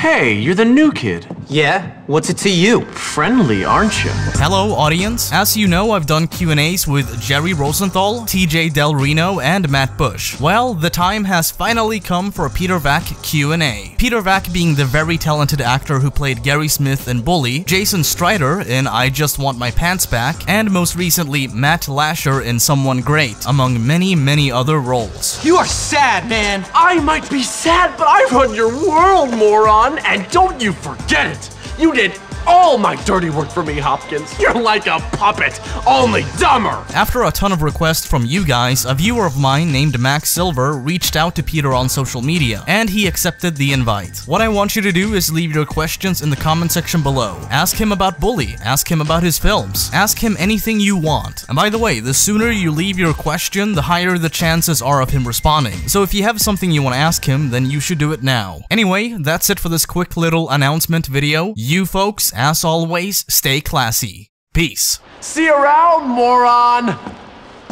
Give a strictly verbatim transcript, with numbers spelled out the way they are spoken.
Hey, you're the new kid. Yeah? What's it to you? Friendly, aren't you? Hello, audience. As you know, I've done Q and A's with Jerry Rosenthal, T J Del Reno, and Matt Bush. Well, the time has finally come for a Peter Vack Q and A. Peter Vack being the very talented actor who played Gary Smith in Bully, Jason Strider in I Just Want My Pants Back, and most recently Matt Lasher in Someone Great, among many, many other roles. You are sad, man! I might be sad, but I run your world, moron! And don't you forget it! You did all my dirty work for me, Hopkins. You're like a puppet, only dumber! After a ton of requests from you guys, a viewer of mine named Max Silver reached out to Peter on social media, and he accepted the invite. What I want you to do is leave your questions in the comment section below. Ask him about Bully, ask him about his films, ask him anything you want. And by the way, the sooner you leave your question, the higher the chances are of him responding. So if you have something you want to ask him, then you should do it now. Anyway, that's it for this quick little announcement video. You folks, as always, stay classy. Peace. See you around, moron!